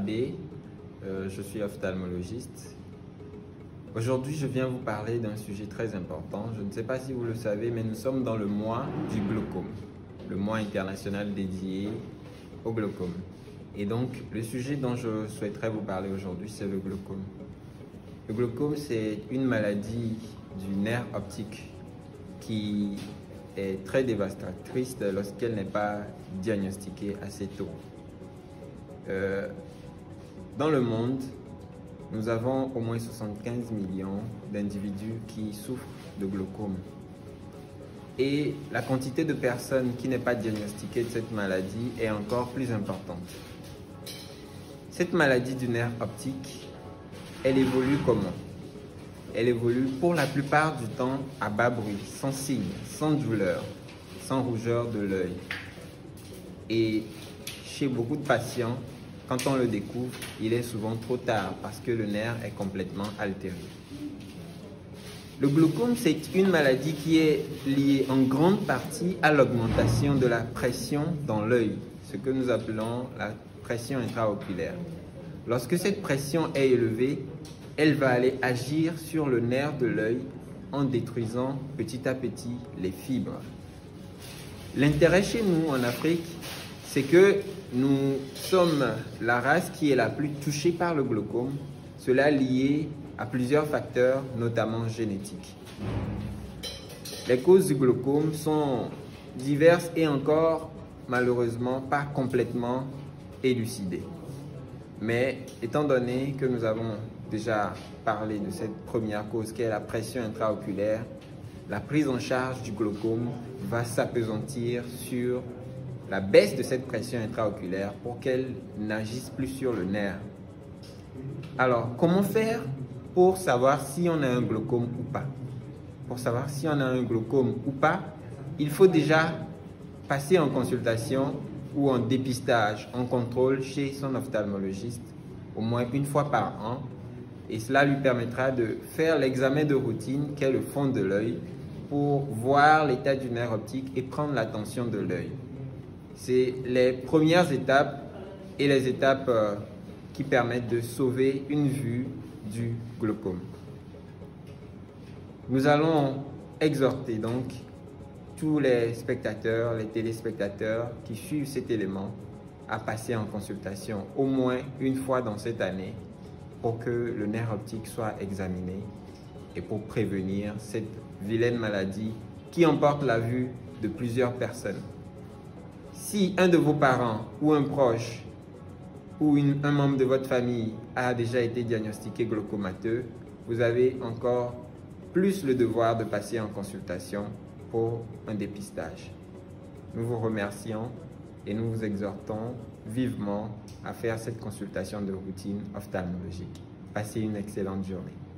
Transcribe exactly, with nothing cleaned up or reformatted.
Abbé, euh, je suis ophtalmologiste. Aujourd'hui, je viens vous parler d'un sujet très important. Je ne sais pas si vous le savez, mais nous sommes dans le mois du glaucome, le mois international dédié au glaucome. Et donc, le sujet dont je souhaiterais vous parler aujourd'hui, c'est le glaucome. Le glaucome, c'est une maladie du nerf optique qui est très dévastatrice lorsqu'elle n'est pas diagnostiquée assez tôt. Euh, dans le monde, nous avons au moins soixante-quinze millions d'individus qui souffrent de glaucome. Et la quantité de personnes qui n'est pas diagnostiquée de cette maladie est encore plus importante. Cette maladie du nerf optique, elle évolue comment? Elle évolue pour la plupart du temps à bas bruit, sans signe, sans douleur, sans rougeur de l'œil. Et chez beaucoup de patients, quand on le découvre, il est souvent trop tard parce que le nerf est complètement altéré. Le glaucome, c'est une maladie qui est liée en grande partie à l'augmentation de la pression dans l'œil, ce que nous appelons la pression intraoculaire. Lorsque cette pression est élevée, elle va aller agir sur le nerf de l'œil en détruisant petit à petit les fibres. L'intérêt chez nous en Afrique, c'est que nous sommes la race qui est la plus touchée par le glaucome, cela lié à plusieurs facteurs, notamment génétiques. Les causes du glaucome sont diverses et encore, malheureusement, pas complètement élucidées. Mais étant donné que nous avons déjà parlé de cette première cause qui est la pression intraoculaire, la prise en charge du glaucome va s'appesantir sur la baisse de cette pression intraoculaire pour qu'elle n'agisse plus sur le nerf. Alors, comment faire pour savoir si on a un glaucome ou pas? Pour savoir si on a un glaucome ou pas, il faut déjà passer en consultation ou en dépistage, en contrôle chez son ophtalmologiste au moins une fois par an. Et cela lui permettra de faire l'examen de routine qu'est le fond de l'œil pour voir l'état du nerf optique et prendre la tension de l'œil. C'est les premières étapes et les étapes euh, qui permettent de sauver une vue du glaucome. Nous allons exhorter donc tous les spectateurs, les téléspectateurs qui suivent cet élément à passer en consultation au moins une fois dans cette année pour que le nerf optique soit examiné et pour prévenir cette vilaine maladie qui emporte la vue de plusieurs personnes. Si un de vos parents ou un proche ou une, un membre de votre famille a déjà été diagnostiqué glaucomateux, vous avez encore plus le devoir de passer en consultation pour un dépistage. Nous vous remercions et nous vous exhortons vivement à faire cette consultation de routine ophtalmologique. Passez une excellente journée.